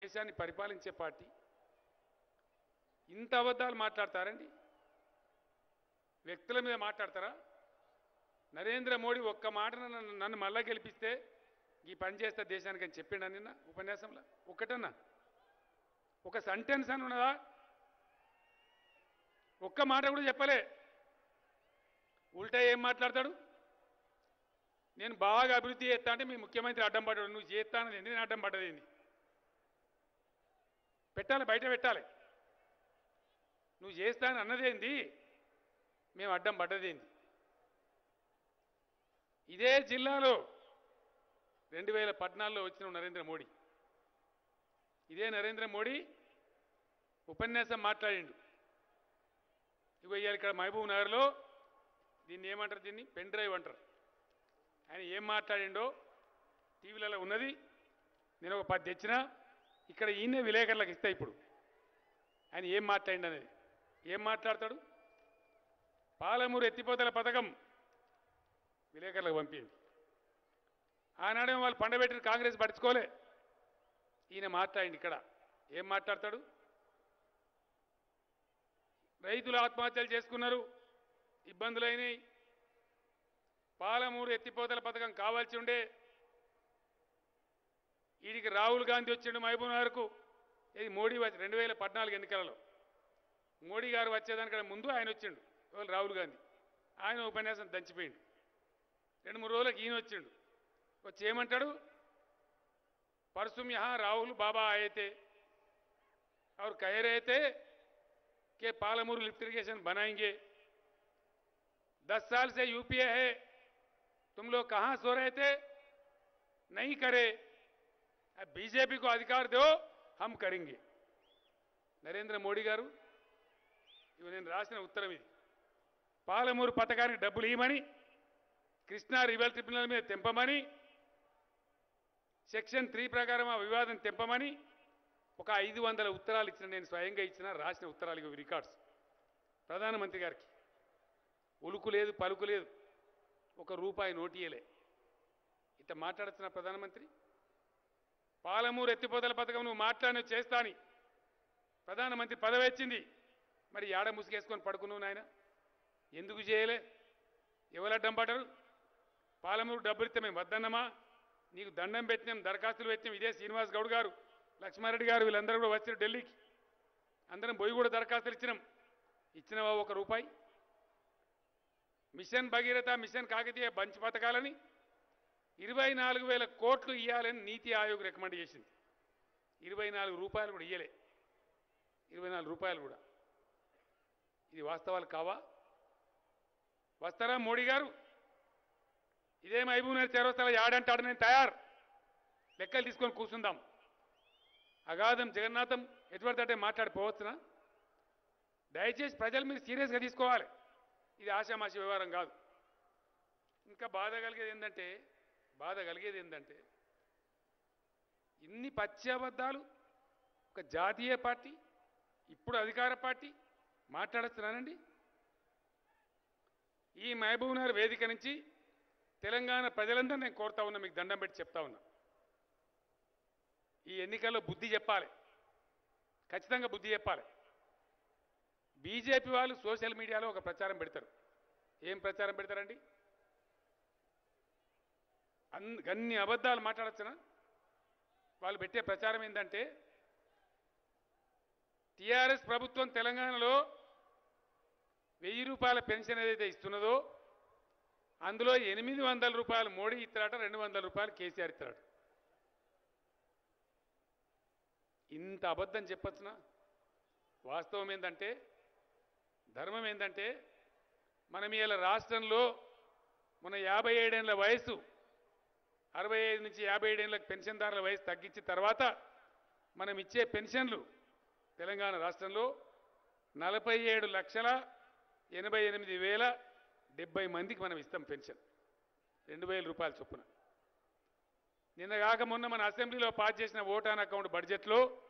దేశాన్ని పరిపాలించే పార్టీ ఇంత అబద్ధాలు మాట్లాడతారండి? వ్యక్తుల మీద మాట్లాడతారా? నరేంద్ర మోడీ ఒక్క మాట నన్ను మళ్ళా గెలిపిస్తే ఈ పని చేస్తా దేశానికి అని చెప్పిండా నిన్న ఉపన్యాసంలో? ఒక్కటన్నా ఒక సెంటెన్స్ అని ఉన్నదా? ఒక్క మాట కూడా చెప్పలే. ఉల్టా ఏం మాట్లాడతాడు? నేను బాగా అభివృద్ధి చేస్తా అంటే మీ ముఖ్యమంత్రి అడ్డం పడ్డాడు. నువ్వు చేస్తానని ఎందుకు నేను అడ్డం పడ్డది? పెట్టాలి, బయట పెట్టాలి. నువ్వు చేస్తానని అన్నదేంది, మేము అడ్డం పడ్డదేంది? ఇదే జిల్లాలో 2014లో వచ్చిన నరేంద్ర మోడీ, ఇదే నరేంద్ర మోడీ ఉపన్యాసం మాట్లాడిండు. ఇగో ఇవాళ ఇక్కడ మహబూబ్ నగర్లో దీన్ని ఏమంటారు, దీన్ని పెన్ డ్రైవ్ అంటారు. ఆయన ఏం మాట్లాడిండో టీవీలలో ఉన్నది. నేను ఒక 10 తెచ్చినా ఇక్కడ ఈయనే విలేకరులకు ఇస్తా. ఇప్పుడు ఆయన ఏం మాట్లాడిండు అనేది. ఏం మాట్లాడతాడు? పాలమూరు ఎత్తిపోతల పథకం విలేకరులకు పంపింది. ఆనాడేమో వాళ్ళు పండబెట్టిన కాంగ్రెస్ పట్టించుకోలే. ఈయన మాట్లాడింది. ఇక్కడ ఏం మాట్లాడతాడు? రైతులు ఆత్మహత్యలు చేసుకున్నారు, ఇబ్బందులైనాయి, పాలమూరు ఎత్తిపోతల పథకం కావాల్సి ఉండే, వీడికి రాహుల్ గాంధీ వచ్చిండు మహబూబ్ నగర్కు. ఇది మోడీ 2014 ఎన్నికలలో మోడీ గారు వచ్చేదానికన్నా ముందు ఆయన వచ్చిండు. ఎవరు? రాహుల్ గాంధీ. ఆయన ఉపన్యాసం దంచిపోయిండు. 2-3 రోజులకు ఈయన వచ్చిండు. వచ్చి ఏమంటాడు? परसों यहाँ राहुल बाबा आए थे और कह रहे थे कि पालमूर लिफ्ट इरिगेशन बनाएंगे। 10 साल से यूपीए है, तुम लोग कहां सो रहे थे? नहीं करे, अब बीजेपी को अधिकार दो, हम करेंगे। नरेंद्र मोदी गारू ఇవి నేను రాసిన ఉత్తరం. ఇది పాలమూరు పథకానికి డబ్బులు ఇవ్వమని, కృష్ణా రివర్ ట్రిబ్యునల్ మీద తెంపమని, సెక్షన్ 3 ప్రకారం ఆ వివాదం తెంపమని ఒక 500 ఉత్తరాలు ఇచ్చిన, నేను స్వయంగా ఇచ్చిన రాసిన ఉత్తరాలు. ఇవి రికార్డ్స్. ప్రధానమంత్రి గారికి ఉలుకు లేదు, పలుకు లేదు, ₹1 నోటీయలే. ఇట్లా మాట్లాడుతున్న ప్రధానమంత్రి. పాలమూరు ఎత్తిపోతల పథకం నువ్వు మాట్లాడిన చేస్తాని ప్రధానమంత్రి పదవి వచ్చింది. మరి యాడ ముసుగేసుకొని పడుకున్నావు నాయన? ఎందుకు చేయలే? ఎవరు అడ్డం పడ్డారు? పాలమూరు డబ్బులు ఇస్తే మేము వద్దన్నమా? నీకు దండం పెట్టినాం, దరఖాస్తులు పెట్టినాం. ఇదే శ్రీనివాస్ గౌడ్ గారు, లక్ష్మారెడ్డి గారు, వీళ్ళందరూ కూడా వచ్చారు ఢిల్లీకి. అందరం పోయి కూడా దరఖాస్తులు ఇచ్చినాం. ఇచ్చినవా ₹1? మిషన్ భగీరథ, మిషన్ కాకతీయ బంచ్ పథకాలని 24,000 కోట్లు ఇవ్వాలని నీతి ఆయోగ్ రికమెండ్ చేసింది. ₹24 కూడా ఇయ్యలే. ₹24 కూడా. ఇది వాస్తవాలు కావా? వస్తారా మోడీ గారు? ఇదే మహబూబ్ నగర్ చౌరస్తాలో యాడంటాడు, నేను తయారు. లెక్కలు తీసుకొని కూర్చుందాం. అగాధం జగన్నాథం ఎటువంటి మాట్లాడిపోవచ్చునా? దయచేసి ప్రజలు మీరు సీరియస్గా తీసుకోవాలి. ఇది ఆషామాషి వ్యవహారం కాదు. ఇంకా బాధ కలిగేది ఏంటంటే ఇన్ని పచ్చి అబద్ధాలు ఒక జాతీయ పార్టీ, ఇప్పుడు అధికార పార్టీ మాట్లాడుతున్నానండి. ఈ మహబూబ్ నగర్ వేదిక నుంచి తెలంగాణ ప్రజలందరూ నేను కోరుతా ఉన్నా, మీకు దండం పెట్టి చెప్తా ఉన్నా, ఈ ఎన్నికల్లో బుద్ధి చెప్పాలి, ఖచ్చితంగా బుద్ధి చెప్పాలి. బీజేపీ వాళ్ళు సోషల్ మీడియాలో ఒక ప్రచారం పెడతారు. ఏం ప్రచారం పెడతారండి? అన్ని అబద్ధాలు మాట్లాడచ్చునా? వాళ్ళు పెట్టే ప్రచారం ఏంటంటే, టీఆర్ఎస్ ప్రభుత్వం తెలంగాణలో ₹1000 పెన్షన్ ఏదైతే ఇస్తున్నదో అందులో ₹800 మోడీ ఇస్తారట, ₹200 కేసీఆర్ ఇస్తారట. ఇంత అబద్ధం చెప్పచ్చునా? వాస్తవం ఏంటంటే, ధర్మం ఏంటంటే, మనం ఇలా రాష్ట్రంలో మన 57 ఏళ్ల వయసు 65 నుంచి 57 ఏళ్లకు పెన్షన్దారుల వయసు తగ్గించిన తర్వాత మనం ఇచ్చే పెన్షన్లు తెలంగాణ రాష్ట్రంలో 47,88,070 మందికి మనం ఇస్తాం పెన్షన్, ₹2,000 చొప్పున. నిన్న కాక మొన్న మన అసెంబ్లీలో పాస్ చేసిన ఓట్ ఆన్ అకౌంట్ బడ్జెట్లో